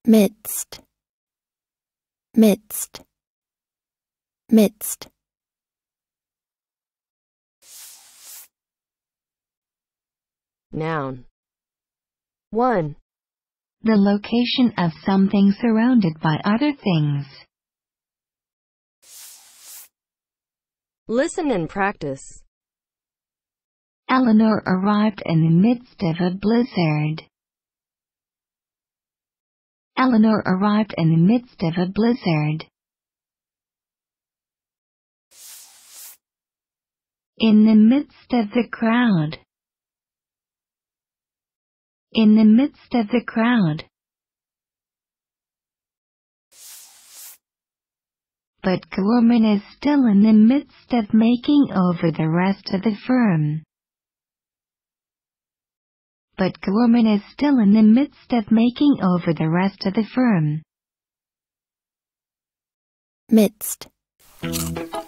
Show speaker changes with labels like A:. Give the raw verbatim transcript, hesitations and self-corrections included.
A: midst, midst, midst.
B: Noun. one.
C: The location of something surrounded by other things.
B: Listen and practice.
C: Eleanor arrived in the midst of a blizzard. Eleanor arrived in the midst of a blizzard. In the midst of the crowd. In the midst of the crowd. But Gorman is still in the midst of making over the rest of the firm. But Gorman is still in the midst of making over the rest of the firm.
A: Midst.